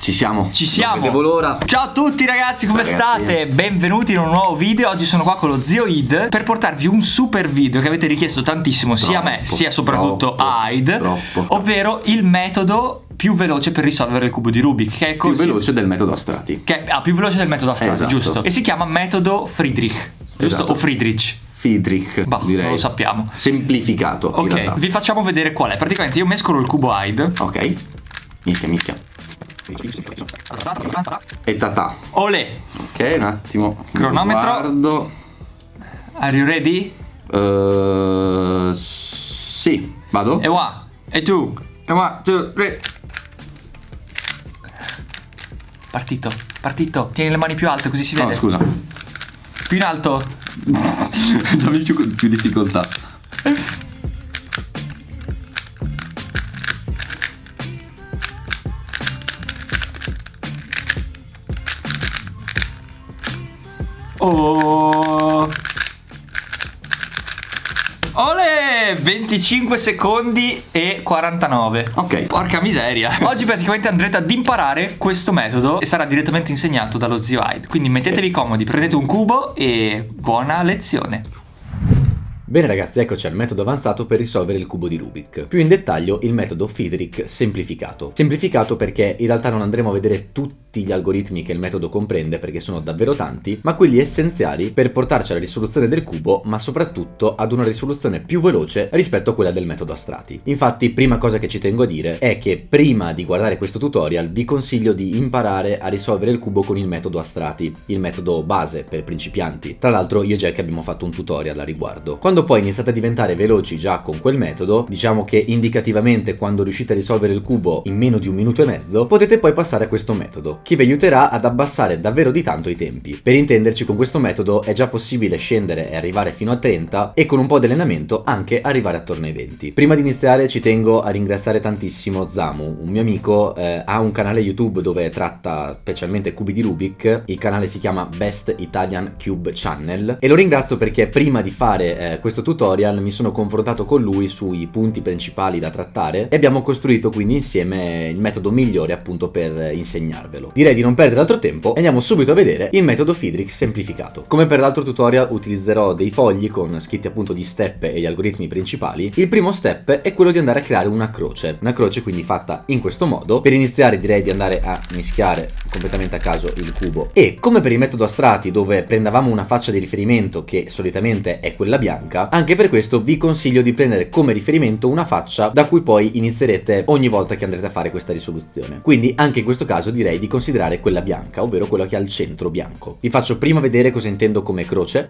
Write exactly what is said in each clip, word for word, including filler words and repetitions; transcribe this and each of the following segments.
Ci siamo. Ci siamo. Non vedevo l'ora. Ciao a tutti ragazzi, come Ciao, state? ragazzi. Benvenuti in un nuovo video. Oggi sono qua con lo zio Id per portarvi un super video che avete richiesto tantissimo Troppo, sia a me sia soprattutto troppo, a Id, troppo. ovvero il metodo più veloce per risolvere il cubo di Rubik, che è Più così, veloce del metodo a strati. che è ah, più veloce del metodo a strati, Esatto. giusto? E si chiama metodo Friedrich, giusto? Esatto. O Friedrich? Friedrich, Bah, direi. non lo sappiamo. Semplificato, in Ok, realtà. vi facciamo vedere qual è. Praticamente io mescolo il cubo Id. Ok. Mischia, mischia. E tatà. Olè. Ok, un attimo. Cronometro. Guardo. Are you ready? Uh, sì, vado. E one, e two. E one, two, three. Partito, partito. Tieni le mani più alte così si vede. No, scusa. Più in alto. Dammi più, più difficoltà. Oh. Olè! venticinque secondi e quarantanove. Ok. Porca miseria. Oggi praticamente andrete ad imparare questo metodo e sarà direttamente insegnato dallo zio Id. Quindi mettetevi comodi, prendete un cubo e buona lezione. Bene ragazzi, eccoci al metodo avanzato per risolvere il cubo di Rubik. Più in dettaglio il metodo Friedrich semplificato. Semplificato perché in realtà non andremo a vedere tutti gli algoritmi che il metodo comprende, perché sono davvero tanti, ma quelli essenziali per portarci alla risoluzione del cubo, ma soprattutto ad una risoluzione più veloce rispetto a quella del metodo a strati. Infatti, prima cosa che ci tengo a dire è che prima di guardare questo tutorial vi consiglio di imparare a risolvere il cubo con il metodo a strati, il metodo base per principianti. Tra l'altro io e Jack abbiamo fatto un tutorial a riguardo. Quando poi iniziate a diventare veloci già con quel metodo, diciamo che indicativamente quando riuscite a risolvere il cubo in meno di un minuto e mezzo, potete poi passare a questo metodo, che vi aiuterà ad abbassare davvero di tanto i tempi. Per intenderci, con questo metodo è già possibile scendere e arrivare fino a trenta e con un po' di allenamento anche arrivare attorno ai venti. Prima di iniziare ci tengo a ringraziare tantissimo Zamu, un mio amico, eh, ha un canale YouTube dove tratta specialmente cubi di Rubik, il canale si chiama Best Italian Cube Channel, e lo ringrazio perché prima di fare eh, questo tutorial mi sono confrontato con lui sui punti principali da trattare e abbiamo costruito quindi insieme il metodo migliore appunto per insegnarvelo. Direi di non perdere altro tempo e andiamo subito a vedere il metodo Friedrich semplificato. Come per l'altro tutorial utilizzerò dei fogli con scritti appunto di step e gli algoritmi principali. Il primo step è quello di andare a creare una croce, una croce quindi fatta in questo modo. Per iniziare direi di andare a mischiare completamente a caso il cubo e, come per il metodo a strati dove prendevamo una faccia di riferimento che solitamente è quella bianca, anche per questo vi consiglio di prendere come riferimento una faccia da cui poi inizierete ogni volta che andrete a fare questa risoluzione. Quindi anche in questo caso direi di considerare quella bianca, ovvero quella che ha il centro bianco. Vi faccio prima vedere cosa intendo come croce.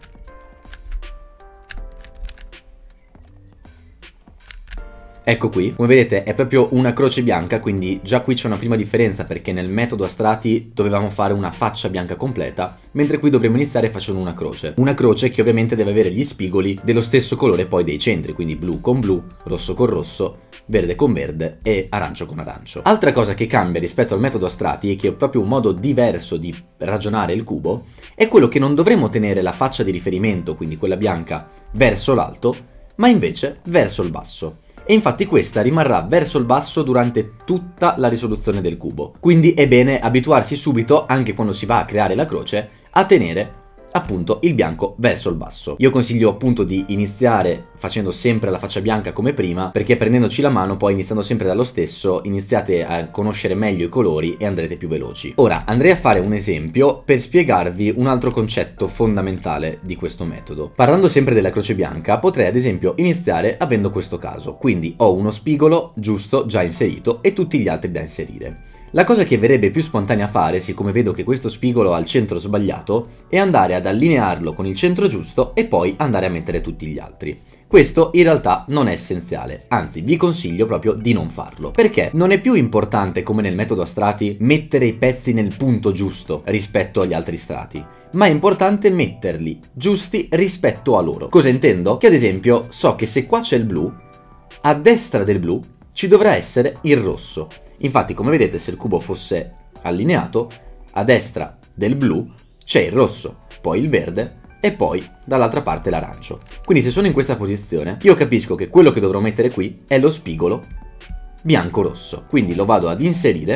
Ecco qui, come vedete è proprio una croce bianca, quindi già qui c'è una prima differenza perché nel metodo a strati dovevamo fare una faccia bianca completa, mentre qui dovremo iniziare facendo una croce. Una croce che ovviamente deve avere gli spigoli dello stesso colore poi dei centri, quindi blu con blu, rosso con rosso, verde con verde e arancio con arancio. Altra cosa che cambia rispetto al metodo a strati e che è proprio un modo diverso di ragionare il cubo, è quello che non dovremo tenere la faccia di riferimento, quindi quella bianca, verso l'alto, ma invece verso il basso. E infatti questa rimarrà verso il basso durante tutta la risoluzione del cubo. Quindi è bene abituarsi subito, anche quando si va a creare la croce, a tenere appunto il bianco verso il basso. Io consiglio appunto di iniziare facendo sempre la faccia bianca come prima, perché prendendoci la mano poi iniziando sempre dallo stesso iniziate a conoscere meglio i colori e andrete più veloci. Ora andrei a fare un esempio per spiegarvi un altro concetto fondamentale di questo metodo. Parlando sempre della croce bianca, potrei ad esempio iniziare avendo questo caso, quindi ho uno spigolo giusto già inserito e tutti gli altri da inserire. La cosa che verrebbe più spontanea a fare, siccome vedo che questo spigolo ha il centro sbagliato, è andare ad allinearlo con il centro giusto e poi andare a mettere tutti gli altri. Questo in realtà non è essenziale, anzi vi consiglio proprio di non farlo, perché non è più importante, come nel metodo a strati, mettere i pezzi nel punto giusto rispetto agli altri strati, ma è importante metterli giusti rispetto a loro. Cosa intendo? Che ad esempio so che se qua c'è il blu, a destra del blu ci dovrà essere il rosso. Infatti, come vedete, se il cubo fosse allineato, a destra del blu c'è il rosso, poi il verde e poi dall'altra parte l'arancio. Quindi se sono in questa posizione, io capisco che quello che dovrò mettere qui è lo spigolo bianco-rosso. Quindi lo vado ad inserire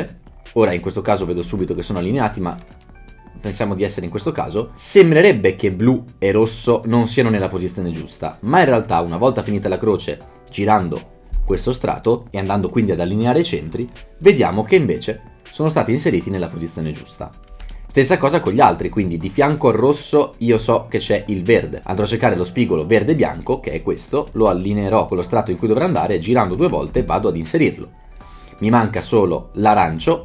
ora in questo caso vedo subito che sono allineati, ma pensiamo di essere in questo caso, sembrerebbe che blu e rosso non siano nella posizione giusta, ma in realtà una volta finita la croce, girando questo strato e andando quindi ad allineare i centri, vediamo che invece sono stati inseriti nella posizione giusta. Stessa cosa con gli altri, quindi di fianco al rosso io so che c'è il verde. Andrò a cercare lo spigolo verde-bianco, che è questo, lo allineerò con lo strato in cui dovrà andare e girando due volte vado ad inserirlo. Mi manca solo l'arancio,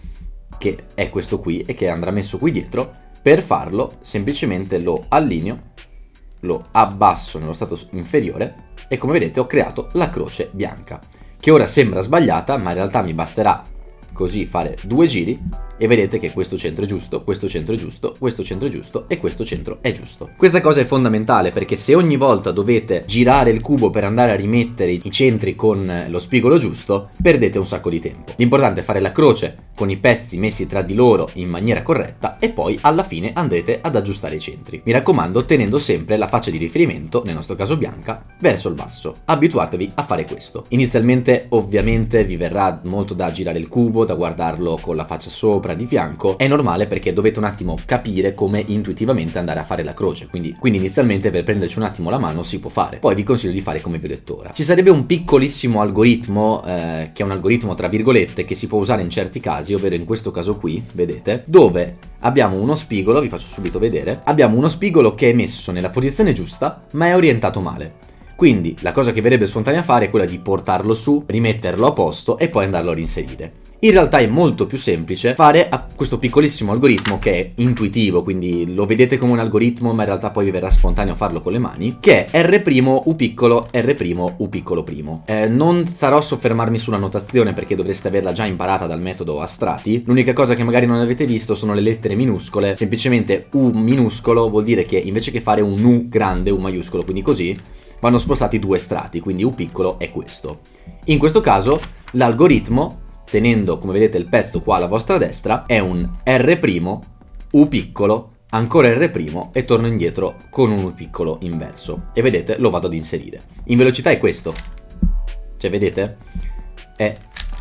che è questo qui e che andrà messo qui dietro. Per farlo semplicemente lo allineo, lo abbasso nello stato inferiore e come vedete ho creato la croce bianca, che ora sembra sbagliata, ma in realtà mi basterà così fare due giri e vedete che questo centro è giusto, questo centro è giusto, questo centro è giusto e questo centro è giusto. Questa cosa è fondamentale perché se ogni volta dovete girare il cubo per andare a rimettere i centri con lo spigolo giusto, perdete un sacco di tempo. L'importante è fare la croce con i pezzi messi tra di loro in maniera corretta e poi alla fine andrete ad aggiustare i centri. Mi raccomando, tenendo sempre la faccia di riferimento, nel nostro caso bianca, verso il basso. Abituatevi a fare questo. Inizialmente ovviamente vi verrà molto da girare il cubo, da guardarlo con la faccia sopra, di fianco. È normale perché dovete un attimo capire come intuitivamente andare a fare la croce, quindi, quindi inizialmente per prenderci un attimo la mano si può fare, poi vi consiglio di fare come vi ho detto ora. Ci sarebbe un piccolissimo algoritmo eh, che è un algoritmo tra virgolette che si può usare in certi casi, ovvero in questo caso qui, vedete, dove abbiamo uno spigolo, vi faccio subito vedere, abbiamo uno spigolo che è messo nella posizione giusta ma è orientato male. Quindi la cosa che verrebbe spontanea a fare è quella di portarlo su, rimetterlo a posto e poi andarlo a reinserire. In realtà è molto più semplice fare questo piccolissimo algoritmo che è intuitivo, quindi lo vedete come un algoritmo ma in realtà poi vi verrà spontaneo farlo con le mani, che è R' U piccolo, R' U piccolo primo. Eh, non starò a soffermarmi sulla notazione perché dovreste averla già imparata dal metodo a strati. L'unica cosa che magari non avete visto sono le lettere minuscole, semplicemente U minuscolo vuol dire che invece che fare un U grande, U maiuscolo, quindi così, vanno spostati due strati, quindi U piccolo è questo. In questo caso l'algoritmo, tenendo come vedete il pezzo qua alla vostra destra, è un R', U piccolo, ancora R' e torno indietro con un U piccolo inverso. E vedete, lo vado ad inserire. In velocità è questo. Cioè vedete? È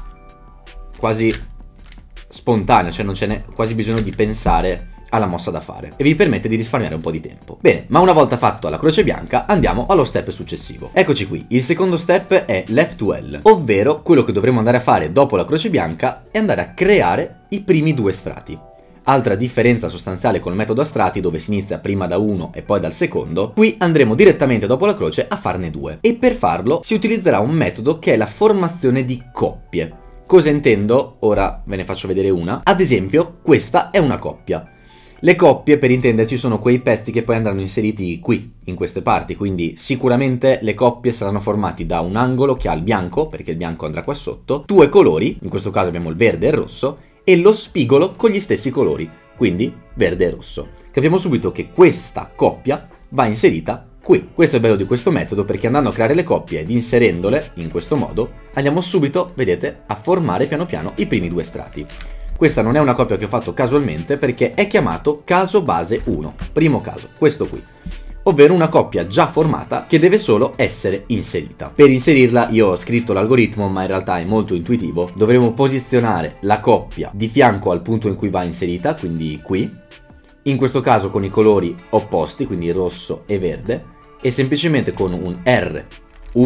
quasi spontaneo, cioè non ce n'è quasi bisogno di pensare alla mossa da fare e vi permette di risparmiare un po' di tempo. Bene, ma una volta fatto la croce bianca andiamo allo step successivo. Eccoci qui, il secondo step è left to L, ovvero quello che dovremo andare a fare dopo la croce bianca è andare a creare i primi due strati. Altra differenza sostanziale col metodo a strati, dove si inizia prima da uno e poi dal secondo, qui andremo direttamente dopo la croce a farne due e per farlo si utilizzerà un metodo che è la formazione di coppie. Cosa intendo? Ora ve ne faccio vedere una. Ad esempio questa è una coppia. Le coppie, per intenderci, sono quei pezzi che poi andranno inseriti qui, in queste parti, quindi sicuramente le coppie saranno formati da un angolo che ha il bianco, perché il bianco andrà qua sotto, due colori, in questo caso abbiamo il verde e il rosso, e lo spigolo con gli stessi colori, quindi verde e rosso. Capiamo subito che questa coppia va inserita qui. Questo è il bello di questo metodo, perché andando a creare le coppie ed inserendole in questo modo, andiamo subito, vedete, a formare piano piano i primi due strati. Questa non è una coppia che ho fatto casualmente perché è chiamato caso base uno, primo caso, questo qui, ovvero una coppia già formata che deve solo essere inserita. Per inserirla io ho scritto l'algoritmo, ma in realtà è molto intuitivo. Dovremo posizionare la coppia di fianco al punto in cui va inserita, quindi qui, in questo caso con i colori opposti, quindi rosso e verde, e semplicemente con un R, U',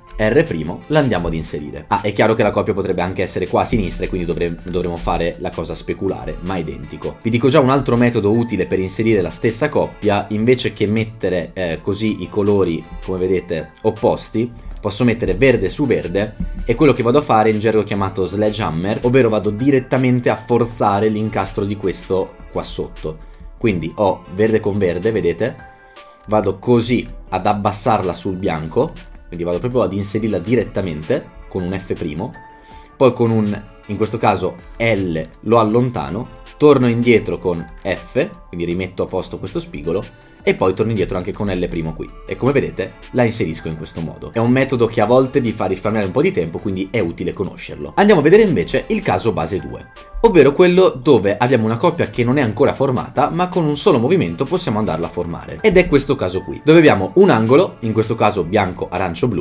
R' la andiamo ad inserire. Ah, è chiaro che la coppia potrebbe anche essere qua a sinistra e quindi dovre dovremo fare la cosa speculare, ma identico. Vi dico già un altro metodo utile per inserire la stessa coppia: invece che mettere eh, così i colori, come vedete, opposti, posso mettere verde su verde, e quello che vado a fare in gergo chiamato sledgehammer, ovvero vado direttamente a forzare l'incastro di questo qua sotto. Quindi ho verde con verde, vedete? Vado così ad abbassarla sul bianco, quindi vado proprio ad inserirla direttamente con un F', poi con un, in questo caso L, lo allontano, torno indietro con F, quindi rimetto a posto questo spigolo, e poi torno indietro anche con L' qui, e come vedete la inserisco in questo modo. È un metodo che a volte vi fa risparmiare un po' di tempo, quindi è utile conoscerlo. Andiamo a vedere invece il caso base due, ovvero quello dove abbiamo una coppia che non è ancora formata, ma con un solo movimento possiamo andarla a formare, ed è questo caso qui, dove abbiamo un angolo, in questo caso bianco, arancio, blu,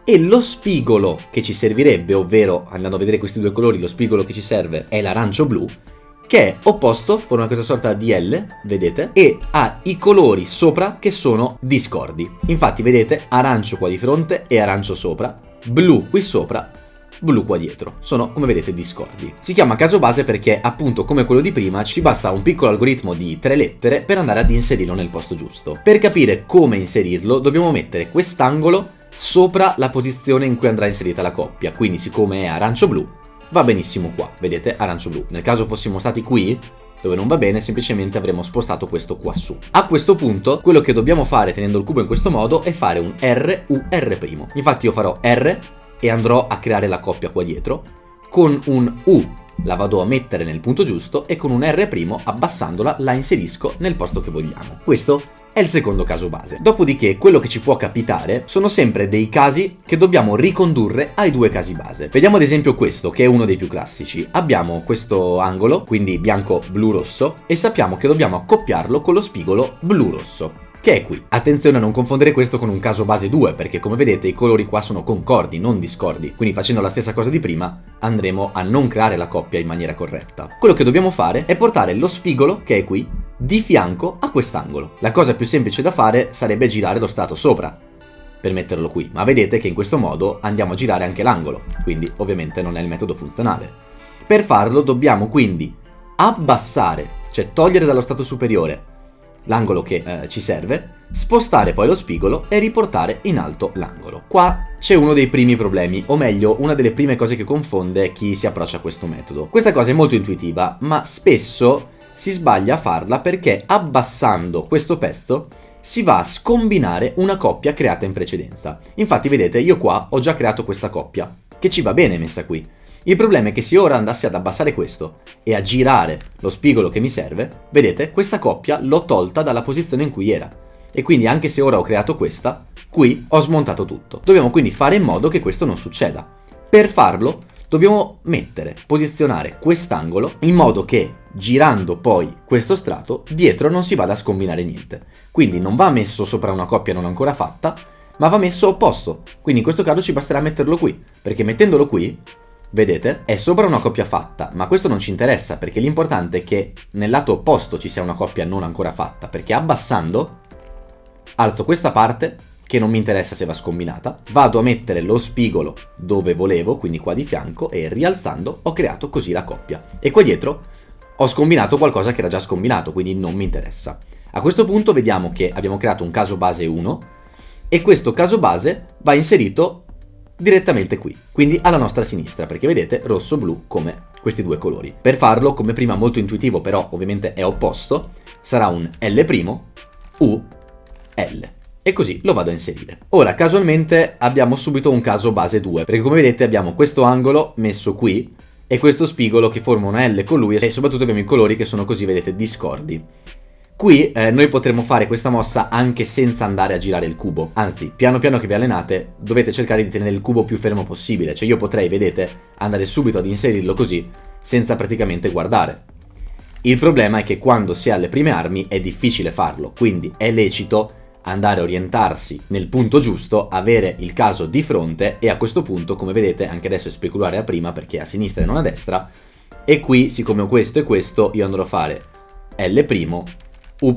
e lo spigolo che ci servirebbe, ovvero andando a vedere questi due colori, lo spigolo che ci serve è l'arancio-blu, che è opposto, forma questa sorta di L, vedete, e ha i colori sopra che sono discordi. Infatti vedete arancio qua di fronte e arancio sopra, blu qui sopra, blu qua dietro. Sono, come vedete, discordi. Si chiama caso base perché, appunto, come quello di prima, ci basta un piccolo algoritmo di tre lettere per andare ad inserirlo nel posto giusto. Per capire come inserirlo, dobbiamo mettere quest'angolo sopra la posizione in cui andrà inserita la coppia. Quindi, siccome è arancio-blu, va benissimo qua, vedete, arancio-blu. Nel caso fossimo stati qui, dove non va bene, semplicemente avremmo spostato questo qua su. A questo punto, quello che dobbiamo fare tenendo il cubo in questo modo è fare un R U R'. Infatti io farò R e andrò a creare la coppia qua dietro, con un U la vado a mettere nel punto giusto e con un R' abbassandola la inserisco nel posto che vogliamo. Questo è il secondo caso base. Dopodiché quello che ci può capitare sono sempre dei casi che dobbiamo ricondurre ai due casi base. Vediamo ad esempio questo, che è uno dei più classici. Abbiamo questo angolo, quindi bianco blu rosso, e sappiamo che dobbiamo accoppiarlo con lo spigolo blu rosso, che è qui. Attenzione a non confondere questo con un caso base due, perché come vedete i colori qua sono concordi, non discordi, quindi facendo la stessa cosa di prima andremo a non creare la coppia in maniera corretta. Quello che dobbiamo fare è portare lo spigolo, che è qui, di fianco a quest'angolo. La cosa più semplice da fare sarebbe girare lo strato sopra per metterlo qui, ma vedete che in questo modo andiamo a girare anche l'angolo, quindi ovviamente non è il metodo funzionale. Per farlo dobbiamo quindi abbassare, cioè togliere dallo strato superiore l'angolo che eh, ci serve, spostare poi lo spigolo e riportare in alto l'angolo. Qua c'è uno dei primi problemi, o meglio una delle prime cose che confonde chi si approccia a questo metodo. Questa cosa è molto intuitiva, ma spesso si sbaglia a farla perché abbassando questo pezzo si va a scombinare una coppia creata in precedenza. Infatti vedete, io qua ho già creato questa coppia, che ci va bene messa qui. Il problema è che se ora andassi ad abbassare questo e a girare lo spigolo che mi serve, vedete, questa coppia l'ho tolta dalla posizione in cui era. E quindi anche se ora ho creato questa, qui ho smontato tutto. Dobbiamo quindi fare in modo che questo non succeda. Per farlo dobbiamo mettere, posizionare quest'angolo in modo che girando poi questo strato dietro non si vada a scombinare niente. Quindi non va messo sopra una coppia non ancora fatta, ma va messo opposto. Quindi in questo caso ci basterà metterlo qui, perché mettendolo qui, vedete, è sopra una coppia fatta, ma questo non ci interessa perché l'importante è che nel lato opposto ci sia una coppia non ancora fatta, perché abbassando alzo questa parte, che non mi interessa se va scombinata, vado a mettere lo spigolo dove volevo, quindi qua di fianco, e rialzando ho creato così la coppia. E qua dietro ho scombinato qualcosa che era già scombinato, quindi non mi interessa. A questo punto vediamo che abbiamo creato un caso base uno e questo caso base va inserito direttamente qui, quindi alla nostra sinistra, perché vedete rosso-blu come questi due colori. Per farlo, come prima molto intuitivo, però ovviamente è opposto, sarà un L' U L. E così lo vado a inserire. Ora, casualmente abbiamo subito un caso base due, perché come vedete abbiamo questo angolo messo qui e questo spigolo che forma una L con lui e soprattutto abbiamo i colori che sono così, vedete, discordi. Qui eh, noi potremmo fare questa mossa anche senza andare a girare il cubo, anzi piano piano che vi allenate dovete cercare di tenere il cubo più fermo possibile, cioè io potrei, vedete, andare subito ad inserirlo così senza praticamente guardare. Il problema è che quando si ha le prime armi è difficile farlo, quindi è lecito andare a orientarsi nel punto giusto, avere il caso di fronte e a questo punto, come vedete, anche adesso è speculare a prima perché è a sinistra e non a destra, e qui siccome ho questo e questo io andrò a fare L', U',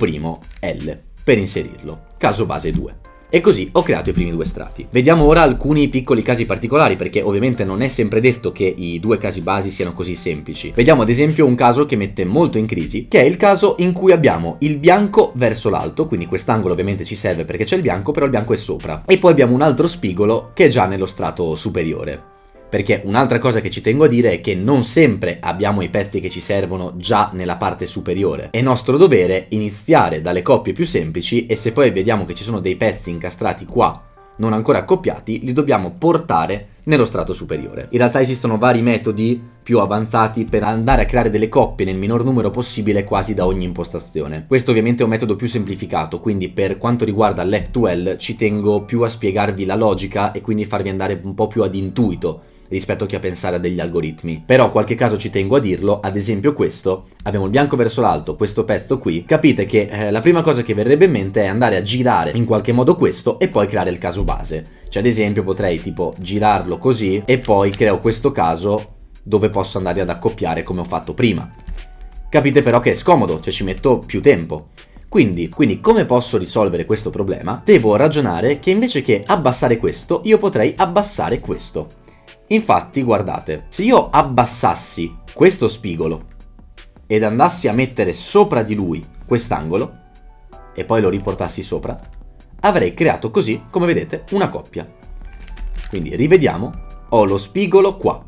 L per inserirlo, caso base due. E così ho creato i primi due strati. Vediamo ora alcuni piccoli casi particolari, perché ovviamente non è sempre detto che i due casi basi siano così semplici. Vediamo ad esempio un caso che mette molto in crisi, che è il caso in cui abbiamo il bianco verso l'alto, quindi quest'angolo ovviamente ci serve perché c'è il bianco, però il bianco è sopra. E poi abbiamo un altro spigolo che è già nello strato superiore. Perché un'altra cosa che ci tengo a dire è che non sempre abbiamo i pezzi che ci servono già nella parte superiore. È nostro dovere iniziare dalle coppie più semplici e se poi vediamo che ci sono dei pezzi incastrati qua non ancora accoppiati, li dobbiamo portare nello strato superiore. In realtà esistono vari metodi più avanzati per andare a creare delle coppie nel minor numero possibile quasi da ogni impostazione. Questo ovviamente è un metodo più semplificato, quindi per quanto riguarda l'F due L ci tengo più a spiegarvi la logica e quindi farvi andare un po' più ad intuito rispetto che a pensare a degli algoritmi. Però qualche caso ci tengo a dirlo, ad esempio questo, abbiamo il bianco verso l'alto, questo pezzo qui, capite che eh, la prima cosa che verrebbe in mente è andare a girare in qualche modo questo e poi creare il caso base. Cioè ad esempio potrei tipo girarlo così e poi creo questo caso dove posso andare ad accoppiare come ho fatto prima. Capite però che è scomodo, cioè ci metto più tempo. Quindi, quindi come posso risolvere questo problema? Devo ragionare che invece che abbassare questo, io potrei abbassare questo. Infatti, guardate, se io abbassassi questo spigolo ed andassi a mettere sopra di lui quest'angolo e poi lo riportassi sopra, avrei creato così, come vedete, una coppia. Quindi rivediamo, ho lo spigolo qua,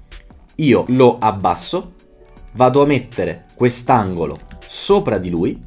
io lo abbasso, vado a mettere quest'angolo sopra di lui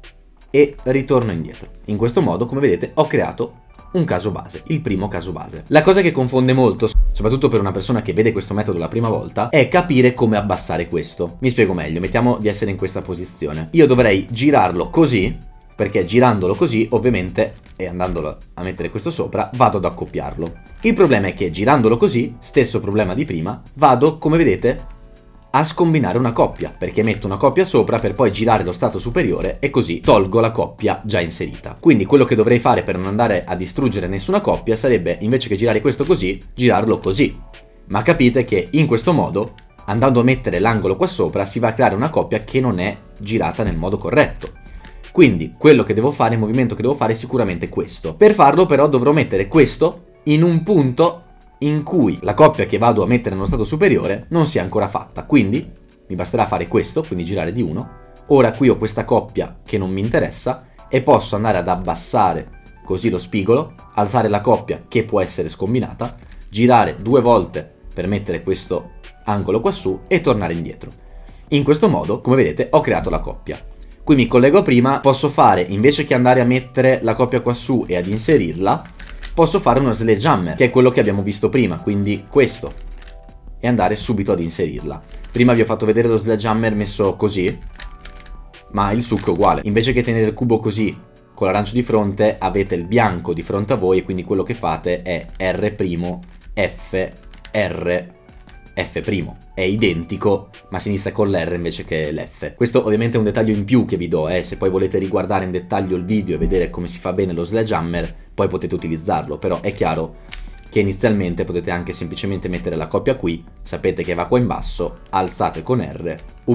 e ritorno indietro. In questo modo, come vedete, ho creato un caso base, il primo caso base. La cosa che confonde molto, soprattutto per una persona che vede questo metodo la prima volta, è capire come abbassare questo. Mi spiego meglio, mettiamo di essere in questa posizione. Io dovrei girarlo così, perché girandolo così, ovviamente, e andandolo a mettere questo sopra, vado ad accoppiarlo. Il problema è che girandolo così, stesso problema di prima, vado, come vedete, a scombinare una coppia, perché metto una coppia sopra per poi girare lo strato superiore e così tolgo la coppia già inserita. Quindi quello che dovrei fare per non andare a distruggere nessuna coppia sarebbe, invece che girare questo così, girarlo così. Ma capite che in questo modo, andando a mettere l'angolo qua sopra, si va a creare una coppia che non è girata nel modo corretto. Quindi quello che devo fare, il movimento che devo fare è sicuramente questo. Per farlo però dovrò mettere questo in un punto in cui la coppia che vado a mettere nello stato superiore non sia ancora fatta. Quindi mi basterà fare questo, quindi girare di uno. Ora qui ho questa coppia che non mi interessa e posso andare ad abbassare così lo spigolo, alzare la coppia che può essere scombinata, girare due volte per mettere questo angolo qua su e tornare indietro. In questo modo, come vedete, ho creato la coppia. Qui mi collego a prima, posso fare, invece che andare a mettere la coppia qua su e ad inserirla, posso fare uno sledgehammer, che è quello che abbiamo visto prima, quindi questo, e andare subito ad inserirla. Prima vi ho fatto vedere lo sledgehammer messo così, ma il succo è uguale. Invece che tenere il cubo così, con l'arancio di fronte, avete il bianco di fronte a voi, e quindi quello che fate è R', F, R, F'. È identico, ma si inizia con l'R invece che l'F. Questo ovviamente è un dettaglio in più che vi do, eh. Se poi volete riguardare in dettaglio il video e vedere come si fa bene lo sledgehammer, poi potete utilizzarlo, però è chiaro che inizialmente potete anche semplicemente mettere la coppia qui, sapete che va qua in basso, alzate con R, U',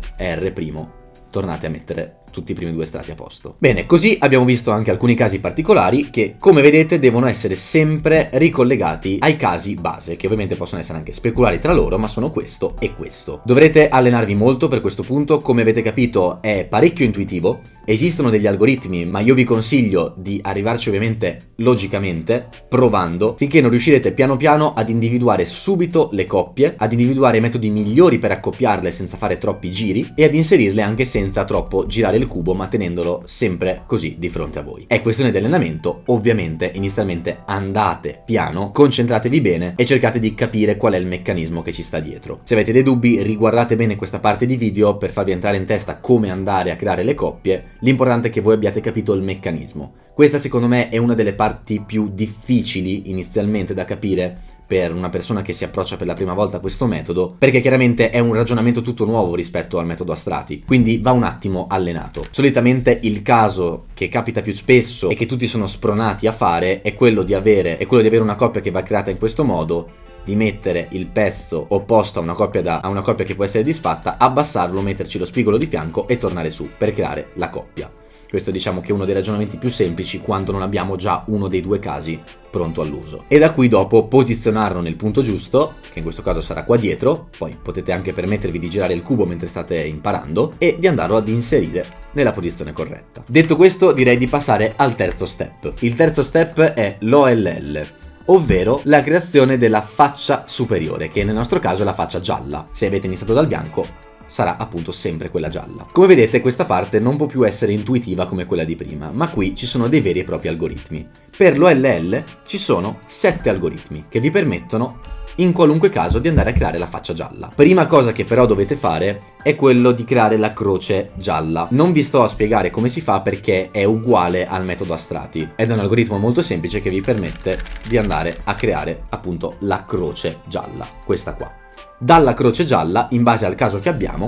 R', tornate a mettere tutti i primi due strati a posto. Bene, così abbiamo visto anche alcuni casi particolari che, come vedete, devono essere sempre ricollegati ai casi base, che ovviamente possono essere anche speculari tra loro, ma sono questo e questo. Dovrete allenarvi molto per questo punto, come avete capito è parecchio intuitivo, esistono degli algoritmi, ma io vi consiglio di arrivarci ovviamente logicamente, provando, finché non riuscirete piano piano ad individuare subito le coppie, ad individuare i metodi migliori per accoppiarle senza fare troppi giri e ad inserirle anche senza troppo girare il cubo, ma tenendolo sempre così di fronte a voi. È questione di allenamento, ovviamente inizialmente andate piano, concentratevi bene e cercate di capire qual è il meccanismo che ci sta dietro. Se avete dei dubbi riguardate bene questa parte di video per farvi entrare in testa come andare a creare le coppie. L'importante è che voi abbiate capito il meccanismo. Questa secondo me è una delle parti più difficili inizialmente da capire per una persona che si approccia per la prima volta a questo metodo, perché chiaramente è un ragionamento tutto nuovo rispetto al metodo a strati, quindi va un attimo allenato. Solitamente il caso che capita più spesso e che tutti sono spronati a fare è quello di avere, è quello di avere una coppia che va creata in questo modo, di mettere il pezzo opposto a una coppia, da, a una coppia che può essere disfatta, abbassarlo, metterci lo spigolo di fianco e tornare su per creare la coppia. Questo diciamo che è uno dei ragionamenti più semplici quando non abbiamo già uno dei due casi pronto all'uso. E da qui dopo posizionarlo nel punto giusto, che in questo caso sarà qua dietro, poi potete anche permettervi di girare il cubo mentre state imparando e di andarlo ad inserire nella posizione corretta. Detto questo direi di passare al terzo step. Il terzo step è l'O L L, ovvero la creazione della faccia superiore, che nel nostro caso è la faccia gialla. Se avete iniziato dal bianco sarà appunto sempre quella gialla. Come vedete questa parte non può più essere intuitiva come quella di prima, ma qui ci sono dei veri e propri algoritmi. Per l'O L L ci sono sette algoritmi che vi permettono in qualunque caso di andare a creare la faccia gialla. Prima cosa che però dovete fare è quello di creare la croce gialla. Non vi sto a spiegare come si fa perché è uguale al metodo a strati ed è un algoritmo molto semplice che vi permette di andare a creare appunto la croce gialla, questa qua. Dalla croce gialla, in base al caso che abbiamo,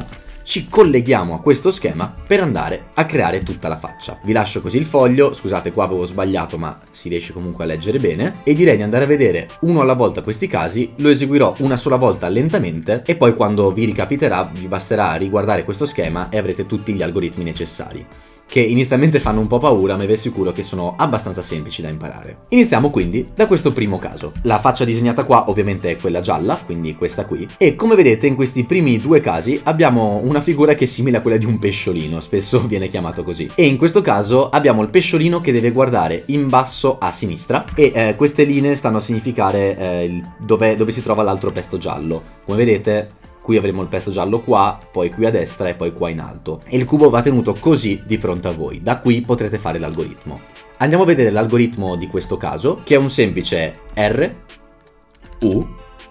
ci colleghiamo a questo schema per andare a creare tutta la faccia. Vi lascio così il foglio, scusate qua avevo sbagliato ma si riesce comunque a leggere bene, e direi di andare a vedere uno alla volta questi casi. Lo eseguirò una sola volta lentamente e poi quando vi ricapiterà vi basterà riguardare questo schema e avrete tutti gli algoritmi necessari, che inizialmente fanno un po' paura, ma vi assicuro che sono abbastanza semplici da imparare. Iniziamo quindi da questo primo caso. La faccia disegnata qua ovviamente è quella gialla, quindi questa qui, e come vedete in questi primi due casi abbiamo una figura che è simile a quella di un pesciolino, spesso viene chiamato così. E in questo caso abbiamo il pesciolino che deve guardare in basso a sinistra e eh, queste linee stanno a significare eh, dove, dove si trova l'altro pezzo giallo. Come vedete, qui avremo il pezzo giallo qua, poi qui a destra e poi qua in alto. E il cubo va tenuto così di fronte a voi. Da qui potrete fare l'algoritmo. Andiamo a vedere l'algoritmo di questo caso, che è un semplice R, U,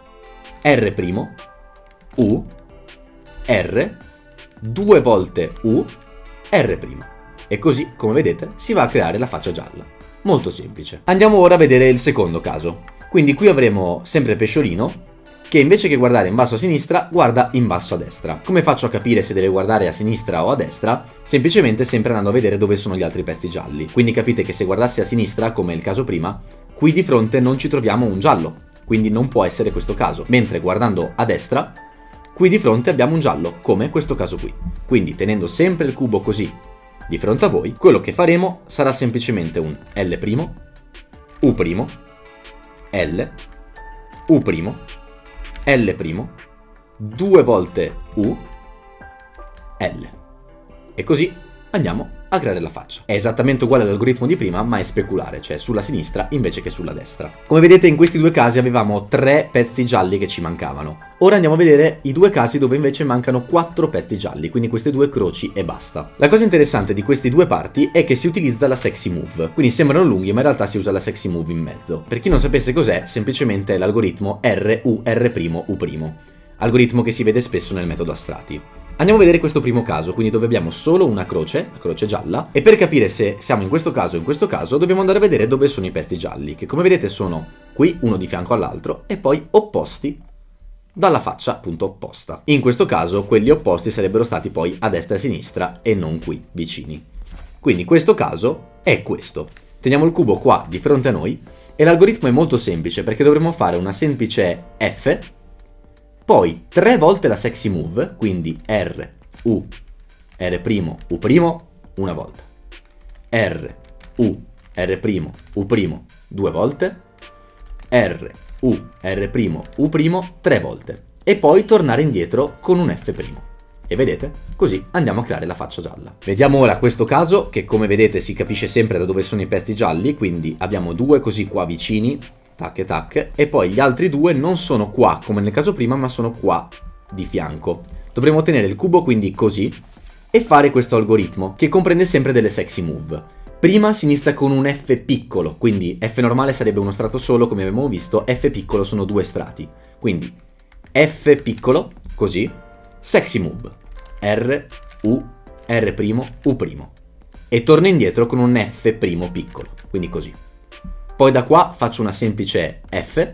R', U, R, due volte U, R'. E così, come vedete, si va a creare la faccia gialla. Molto semplice. Andiamo ora a vedere il secondo caso. Quindi qui avremo sempre pesciolino, che invece che guardare in basso a sinistra, guarda in basso a destra. Come faccio a capire se deve guardare a sinistra o a destra? Semplicemente sempre andando a vedere dove sono gli altri pezzi gialli. Quindi capite che se guardassi a sinistra, come il caso prima, qui di fronte non ci troviamo un giallo, quindi non può essere questo caso. Mentre guardando a destra, qui di fronte abbiamo un giallo, come questo caso qui. Quindi tenendo sempre il cubo così di fronte a voi, quello che faremo sarà semplicemente un L', U', L, U', L', due volte U, L. E così andiamo a creare la faccia. È esattamente uguale all'algoritmo di prima, ma è speculare, cioè sulla sinistra invece che sulla destra. Come vedete in questi due casi avevamo tre pezzi gialli che ci mancavano. Ora andiamo a vedere i due casi dove invece mancano quattro pezzi gialli, quindi queste due croci e basta. La cosa interessante di queste due parti è che si utilizza la sexy move, quindi sembrano lunghi ma in realtà si usa la sexy move in mezzo. Per chi non sapesse cos'è, semplicemente è l'algoritmo R U R', U', algoritmo che si vede spesso nel metodo a strati. Andiamo a vedere questo primo caso, quindi dove abbiamo solo una croce, la croce gialla, e per capire se siamo in questo caso o in questo caso dobbiamo andare a vedere dove sono i pezzi gialli, che come vedete sono qui, uno di fianco all'altro, e poi opposti dalla faccia appunto opposta. In questo caso quelli opposti sarebbero stati poi a destra e a sinistra e non qui, vicini. Quindi questo caso è questo. Teniamo il cubo qua di fronte a noi e l'algoritmo è molto semplice perché dovremo fare una semplice F, poi tre volte la sexy move, quindi R, U, R', U', una volta. R, U, R', U', due volte. R, U, R', U', tre volte. E poi tornare indietro con un F'. E vedete? Così andiamo a creare la faccia gialla. Vediamo ora questo caso, che come vedete si capisce sempre da dove sono i pezzi gialli, quindi abbiamo due così qua vicini, tac e tac, e poi gli altri due non sono qua come nel caso prima ma sono qua di fianco. Dovremo tenere il cubo quindi così e fare questo algoritmo che comprende sempre delle sexy move. Prima si inizia con un F piccolo, quindi F normale sarebbe uno strato solo come abbiamo visto, F piccolo sono due strati, quindi F piccolo così, sexy move, R, U, R', U', e torno indietro con un F' piccolo, quindi così. Poi da qua faccio una semplice F,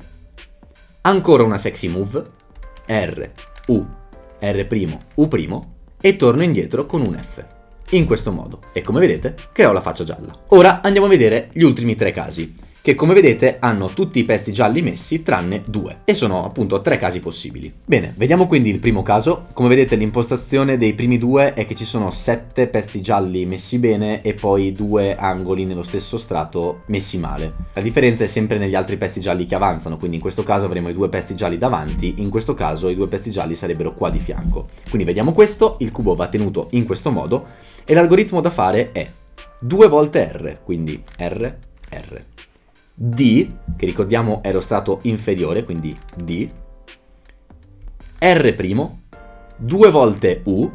ancora una sexy move, R, U, R', U', e torno indietro con un F. In questo modo. E come vedete, creo la faccia gialla. Ora andiamo a vedere gli ultimi tre casi, che come vedete hanno tutti i pezzi gialli messi tranne due, e sono appunto tre casi possibili. Bene, vediamo quindi il primo caso. Come vedete l'impostazione dei primi due è che ci sono sette pezzi gialli messi bene e poi due angoli nello stesso strato messi male. La differenza è sempre negli altri pezzi gialli che avanzano, quindi in questo caso avremo i due pezzi gialli davanti, in questo caso i due pezzi gialli sarebbero qua di fianco. Quindi vediamo questo, il cubo va tenuto in questo modo e l'algoritmo da fare è due volte R, quindi R, R. D, che ricordiamo è lo strato inferiore, quindi D, R', due volte U,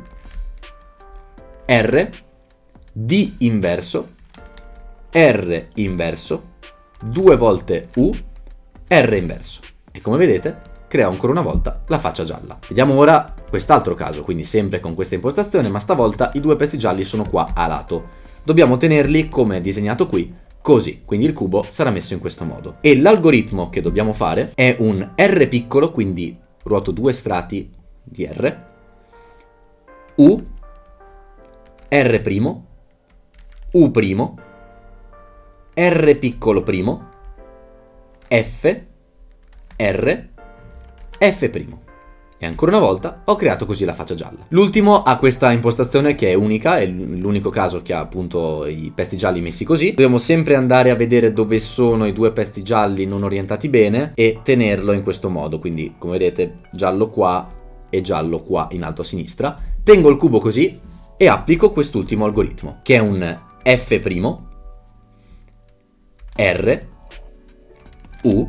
R, D inverso, R inverso, due volte U, R inverso. E come vedete, creo ancora una volta la faccia gialla. Vediamo ora quest'altro caso, quindi sempre con questa impostazione, ma stavolta i due pezzi gialli sono qua a lato. Dobbiamo tenerli come disegnato qui, così, quindi il cubo sarà messo in questo modo. E l'algoritmo che dobbiamo fare è un R piccolo, quindi ruoto due strati di R, U, R primo, U primo, R piccolo primo, F, R, F primo. E ancora una volta ho creato così la faccia gialla. L'ultimo ha questa impostazione che è unica, è l'unico caso che ha appunto i pezzi gialli messi così. Dobbiamo sempre andare a vedere dove sono i due pezzi gialli non orientati bene e tenerlo in questo modo. Quindi come vedete giallo qua e giallo qua in alto a sinistra. Tengo il cubo così e applico quest'ultimo algoritmo che è un F primo, R, U,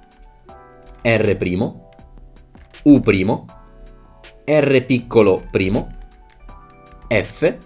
R primo, U primo, R piccolo primo, F,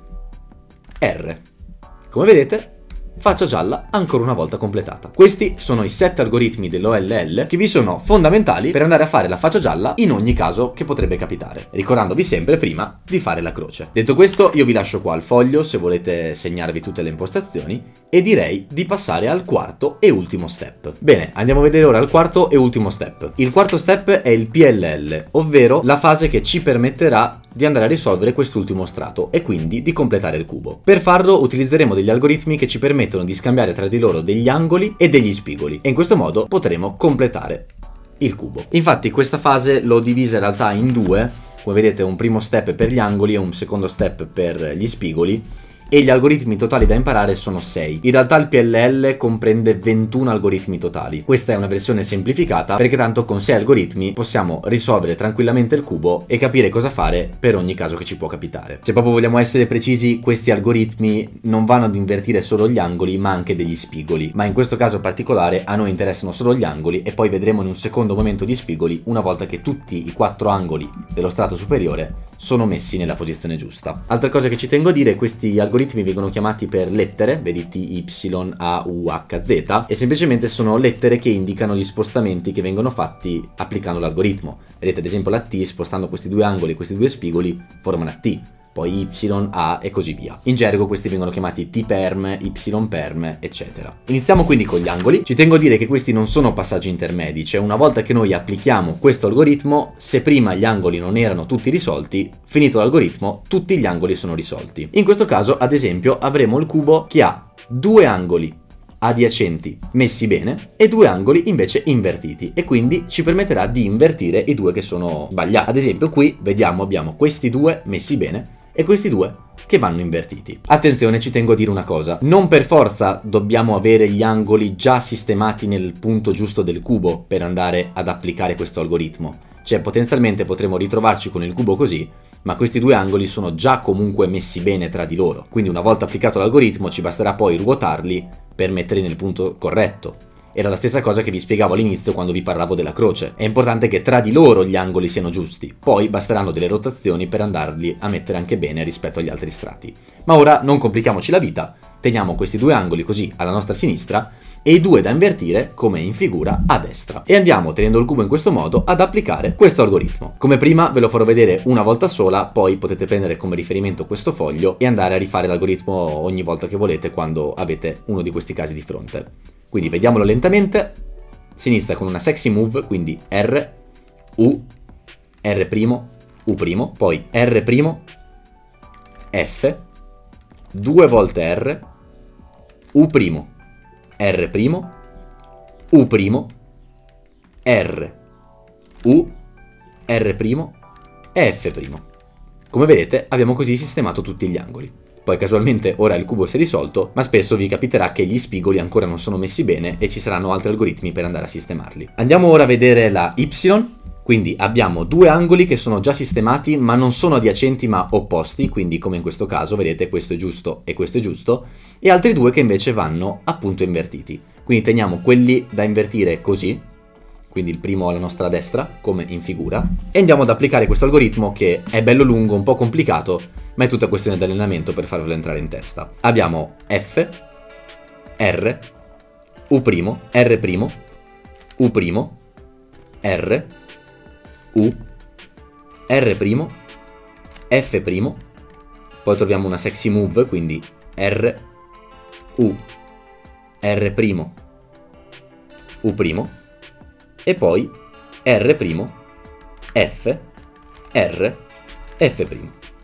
R. Come vedete, faccia gialla ancora una volta completata. Questi sono i sette algoritmi dell'O L L che vi sono fondamentali per andare a fare la faccia gialla in ogni caso che potrebbe capitare, ricordandovi sempre prima di fare la croce. Detto questo, io vi lascio qua il foglio se volete segnarvi tutte le impostazioni e direi di passare al quarto e ultimo step. Bene, andiamo a vedere ora il quarto e ultimo step. Il quarto step è il P L L, ovvero la fase che ci permetterà di andare a risolvere quest'ultimo strato e quindi di completare il cubo. Per farlo utilizzeremo degli algoritmi che ci permettono di scambiare tra di loro degli angoli e degli spigoli e in questo modo potremo completare il cubo. Infatti questa fase l'ho divisa in realtà in due, come vedete un primo step per gli angoli e un secondo step per gli spigoli. E gli algoritmi totali da imparare sono sei. In realtà il P L L comprende ventuno algoritmi totali. Questa è una versione semplificata perché tanto con sei algoritmi possiamo risolvere tranquillamente il cubo e capire cosa fare per ogni caso che ci può capitare. Se proprio vogliamo essere precisi, questi algoritmi non vanno ad invertire solo gli angoli ma anche degli spigoli, ma in questo caso particolare a noi interessano solo gli angoli e poi vedremo in un secondo momento gli spigoli una volta che tutti i quattro angoli dello strato superiore sono messi nella posizione giusta. Altra cosa che ci tengo a dire, questi algoritmi vengono chiamati per lettere, vedi T, Y, A, U, H, Z, e semplicemente sono lettere che indicano gli spostamenti che vengono fatti applicando l'algoritmo. Vedete ad esempio la T, spostando questi due angoli, questi due spigoli, forma una T. Poi Y, A e così via. In gergo questi vengono chiamati T-perm, Y-perm, eccetera. Iniziamo quindi con gli angoli. Ci tengo a dire che questi non sono passaggi intermedi, cioè una volta che noi applichiamo questo algoritmo, se prima gli angoli non erano tutti risolti, finito l'algoritmo, tutti gli angoli sono risolti. In questo caso, ad esempio, avremo il cubo che ha due angoli adiacenti messi bene e due angoli invece invertiti e quindi ci permetterà di invertire i due che sono sbagliati. Ad esempio qui vediamo abbiamo questi due messi bene e questi due che vanno invertiti. Attenzione, ci tengo a dire una cosa, non per forza dobbiamo avere gli angoli già sistemati nel punto giusto del cubo per andare ad applicare questo algoritmo, cioè potenzialmente potremo ritrovarci con il cubo così, ma questi due angoli sono già comunque messi bene tra di loro, quindi una volta applicato l'algoritmo ci basterà poi ruotarli per metterli nel punto corretto. Era la stessa cosa che vi spiegavo all'inizio quando vi parlavo della croce. È importante che tra di loro gli angoli siano giusti, poi basteranno delle rotazioni per andarli a mettere anche bene rispetto agli altri strati. Ma ora non complichiamoci la vita, teniamo questi due angoli così alla nostra sinistra e i due da invertire come in figura a destra. E andiamo, tenendo il cubo in questo modo, ad applicare questo algoritmo. Come prima ve lo farò vedere una volta sola, poi potete prendere come riferimento questo foglio e andare a rifare l'algoritmo ogni volta che volete quando avete uno di questi casi di fronte. Quindi vediamolo lentamente. Si inizia con una sexy move, quindi R, U, R', U', poi R', F, due volte R, U', R', U', R, U, R' e F'. Come vedete abbiamo così sistemato tutti gli angoli. Poi casualmente ora il cubo si è risolto, ma spesso vi capiterà che gli spigoli ancora non sono messi bene e ci saranno altri algoritmi per andare a sistemarli. Andiamo ora a vedere la Y, quindi abbiamo due angoli che sono già sistemati ma non sono adiacenti ma opposti, quindi come in questo caso vedete questo è giusto e questo è giusto, e altri due che invece vanno appunto invertiti. Quindi teniamo quelli da invertire così, quindi il primo alla nostra destra, come in figura, e andiamo ad applicare questo algoritmo che è bello lungo, un po' complicato, ma è tutta questione di allenamento per farvelo entrare in testa. Abbiamo F, R, U', R', U', R, U, R', F', poi troviamo una sexy move, quindi R, U, R', U', e poi R', F, R, F'.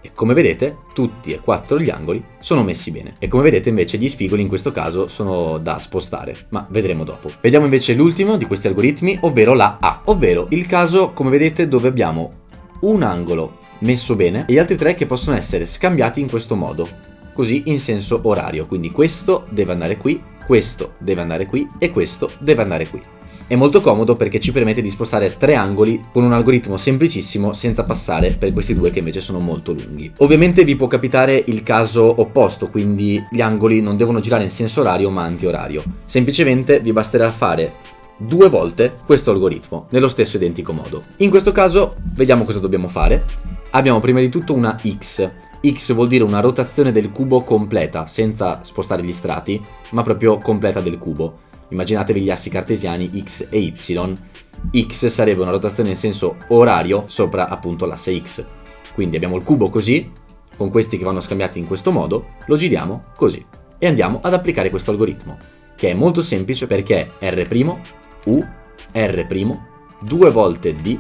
E come vedete, tutti e quattro gli angoli sono messi bene. E come vedete invece gli spigoli in questo caso sono da spostare, ma vedremo dopo. Vediamo invece l'ultimo di questi algoritmi, ovvero la A, ovvero il caso, come vedete, dove abbiamo un angolo messo bene e gli altri tre che possono essere scambiati in questo modo, così in senso orario. Quindi questo deve andare qui, questo deve andare qui e questo deve andare qui. È molto comodo perché ci permette di spostare tre angoli con un algoritmo semplicissimo senza passare per questi due che invece sono molto lunghi. Ovviamente vi può capitare il caso opposto, quindi gli angoli non devono girare in senso orario ma anti-orario. Semplicemente vi basterà fare due volte questo algoritmo nello stesso identico modo. In questo caso vediamo cosa dobbiamo fare. Abbiamo prima di tutto una X. X vuol dire una rotazione del cubo completa, senza spostare gli strati, ma proprio completa del cubo. Immaginatevi gli assi cartesiani X e Y. X sarebbe una rotazione in senso orario sopra appunto l'asse X. Quindi abbiamo il cubo così, con questi che vanno scambiati in questo modo, lo giriamo così. E andiamo ad applicare questo algoritmo, che è molto semplice perché è R', U, R', due volte D,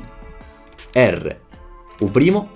R, U',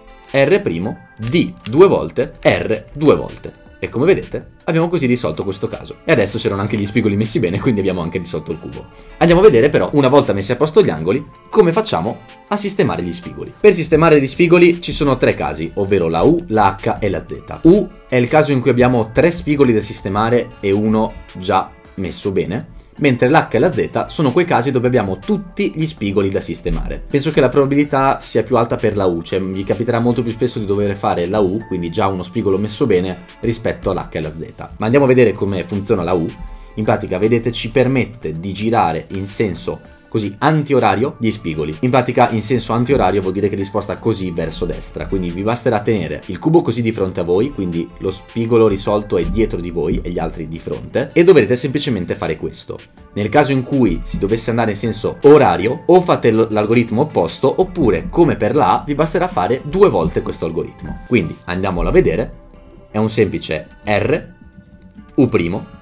R', D due volte, R due volte. E come vedete abbiamo così risolto questo caso. E adesso c'erano anche gli spigoli messi bene, quindi abbiamo anche risolto il cubo. Andiamo a vedere però, una volta messi a posto gli angoli, come facciamo a sistemare gli spigoli. Per sistemare gli spigoli ci sono tre casi, ovvero la U, la H e la Z. U è il caso in cui abbiamo tre spigoli da sistemare e uno già messo bene, mentre l'H e la Z sono quei casi dove abbiamo tutti gli spigoli da sistemare. Penso che la probabilità sia più alta per la U, cioè vi capiterà molto più spesso di dover fare la U, quindi già uno spigolo messo bene, rispetto all'H e la Z. Ma andiamo a vedere come funziona la U. In pratica, vedete, ci permette di girare in senso così antiorario gli spigoli. In pratica in senso antiorario vuol dire che li sposta così verso destra, quindi vi basterà tenere il cubo così di fronte a voi, quindi lo spigolo risolto è dietro di voi e gli altri di fronte, e dovrete semplicemente fare questo. Nel caso in cui si dovesse andare in senso orario, o fate l'algoritmo opposto, oppure come per la A vi basterà fare due volte questo algoritmo. Quindi andiamolo a vedere. È un semplice R, U',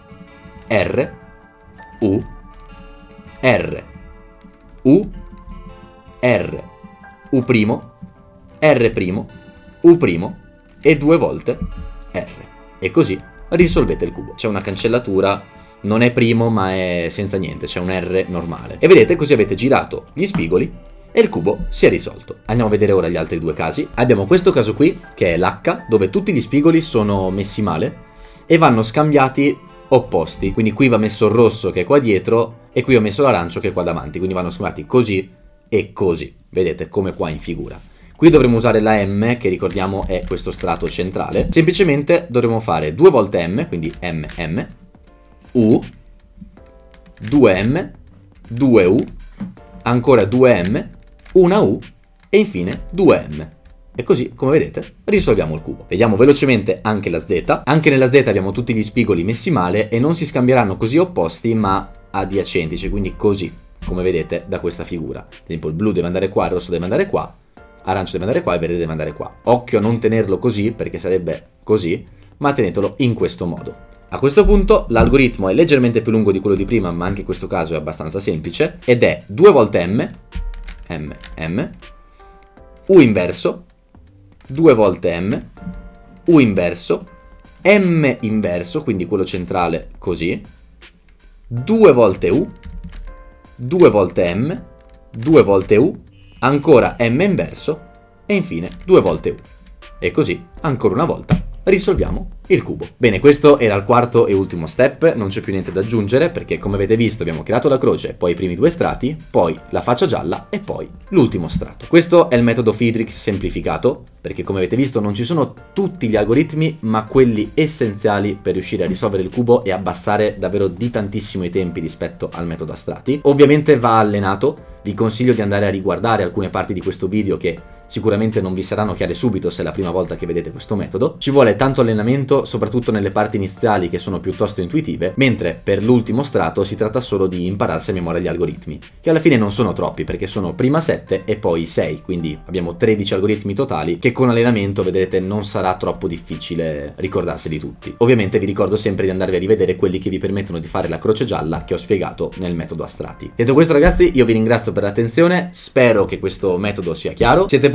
R, U, R, U, R, U', R', U' e due volte R. E così risolvete il cubo. C'è una cancellatura, non è primo ma è senza niente, c'è un R normale. E vedete, così avete girato gli spigoli e il cubo si è risolto. Andiamo a vedere ora gli altri due casi. Abbiamo questo caso qui, che è l'H, dove tutti gli spigoli sono messi male e vanno scambiati opposti. Quindi qui va messo il rosso che è qua dietro e qui ho messo l'arancio che è qua davanti, quindi vanno scambiati così e così, vedete, come qua in figura. Qui dovremo usare la M, che ricordiamo è questo strato centrale. Semplicemente dovremo fare due volte M, quindi M, M, U, due M, due U, ancora due M, una U e infine due M. E così, come vedete, risolviamo il cubo. Vediamo velocemente anche la Z. Anche nella Z abbiamo tutti gli spigoli messi male e non si scambieranno così opposti ma adiacenti, cioè quindi così, come vedete da questa figura. Ad esempio il blu deve andare qua, il rosso deve andare qua, arancio deve andare qua e il verde deve andare qua. Occhio a non tenerlo così perché sarebbe così, ma tenetelo in questo modo. A questo punto l'algoritmo è leggermente più lungo di quello di prima, ma anche in questo caso è abbastanza semplice, ed è due volte M, M, M, U inverso, due volte M, U inverso, M inverso, quindi quello centrale così, due volte U, due volte M, due volte U, ancora M inverso e infine due volte U. E così, ancora una volta, risolviamo il cubo. Bene, questo era il quarto e ultimo step, non c'è più niente da aggiungere perché come avete visto abbiamo creato la croce, poi i primi due strati, poi la faccia gialla e poi l'ultimo strato. Questo è il metodo Phytrix semplificato, perché come avete visto non ci sono tutti gli algoritmi, ma quelli essenziali per riuscire a risolvere il cubo e abbassare davvero di tantissimo i tempi rispetto al metodo a strati. Ovviamente va allenato, vi consiglio di andare a riguardare alcune parti di questo video che sicuramente non vi saranno chiare subito se è la prima volta che vedete questo metodo. Ci vuole tanto allenamento, soprattutto nelle parti iniziali che sono piuttosto intuitive, mentre per l'ultimo strato si tratta solo di impararsi a memoria gli algoritmi, che alla fine non sono troppi perché sono prima sette e poi sei, quindi abbiamo tredici algoritmi totali che con allenamento vedrete non sarà troppo difficile ricordarseli tutti. Ovviamente vi ricordo sempre di andarvi a rivedere quelli che vi permettono di fare la croce gialla che ho spiegato nel metodo a strati. Detto questo ragazzi, io vi ringrazio per l'attenzione, spero che questo metodo sia chiaro. Siete pronti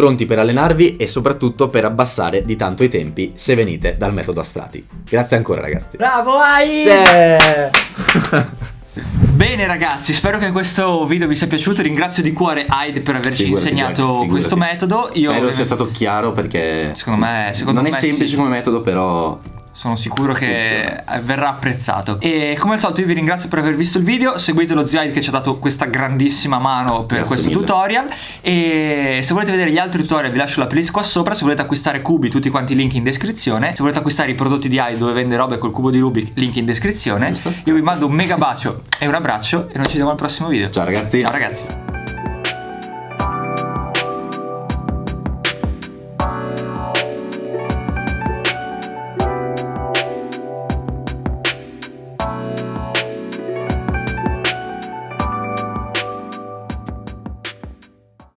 pronti per allenarvi e soprattutto per abbassare di tanto i tempi se venite dal metodo a strati. Grazie ancora ragazzi. Bravo Ai! Sì. Bene ragazzi, spero che questo video vi sia piaciuto. Ringrazio di cuore Aid per averci Figurati, insegnato Jack, figurati. questo metodo. Io Spero sia stato chiaro perché Secondo me, secondo non me è semplice sì. come metodo, però Sono sicuro che funziona. verrà apprezzato. E come al solito io vi ringrazio per aver visto il video. Seguite lo zio Aid che ci ha dato questa grandissima mano per Grazie questo mille. tutorial. E se volete vedere gli altri tutorial vi lascio la playlist qua sopra. Se volete acquistare cubi, tutti quanti i link in descrizione. Se volete acquistare i prodotti di Aid dove vende robe col cubo di Rubik, link in descrizione. Giusto. Io vi mando un mega bacio e un abbraccio e noi ci vediamo al prossimo video. ciao ragazzi. Ciao ragazzi.